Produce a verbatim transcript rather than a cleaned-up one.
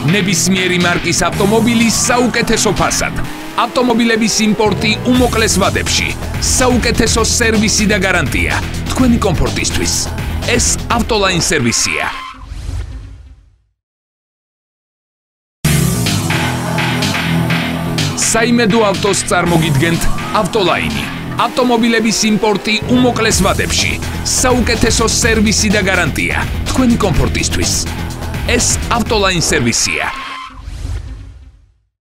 ნებისმიერი მარკის ავტომობილის საუკეთესო ფასად. ავტომობილების იმპორტი უმოკლეს ვადებში. საუკეთესო სერვისი და გარანტია. თქვენი კომფორტისთვის. ეს ავტოლაინ სერვისია. საიმედო ავტოს წარმოგიდგენთ ავტოლაინი. ავტომობილების იმპორტი უმოკლეს ვადებში. საუკეთესო სერვისი და გარანტია. თქვენი კომფორტისთვის. ეს ავტოლაინ სერვისია.